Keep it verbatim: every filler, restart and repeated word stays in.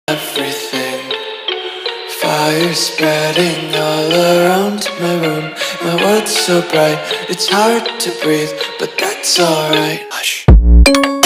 everything. Fire spreading all around my room. My world's so bright, it's hard to breathe, but that's alright. Hush.